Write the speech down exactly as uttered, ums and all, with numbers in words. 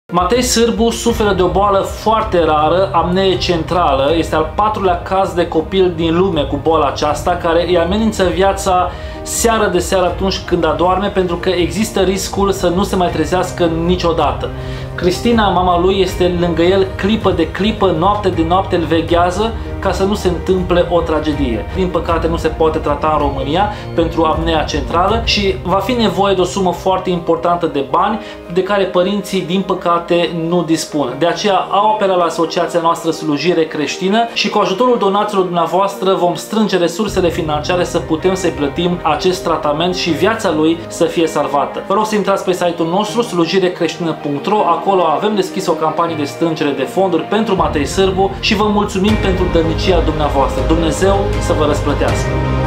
Matei Sârbu suferă de o boală foarte rară, apnee centrală. Este al patrulea caz de copil din lume cu boala aceasta, care îi amenință viața seară de seară atunci când adorme, pentru că există riscul să nu se mai trezească niciodată. Cristina, mama lui, este lângă el clipă de clipă, noapte de noapte îl veghează ca să nu se întâmple o tragedie. Din păcate nu se poate trata în România pentru apnea centrală și va fi nevoie de o sumă foarte importantă de bani de care părinții, din păcate, nu dispun. De aceea au apelat la asociația noastră Slujire Creștină și cu ajutorul donațiilor dumneavoastră vom strânge resursele financiare să putem să-i plătim acest tratament și viața lui să fie salvată. Vă rog să intrați pe site-ul nostru slujire creștină punct ro, acolo avem deschis o campanie de strângere de fonduri pentru Matei Sârbu și vă mulțumim pentru dărnicia dumneavoastră. Dumnezeu să vă răsplătească!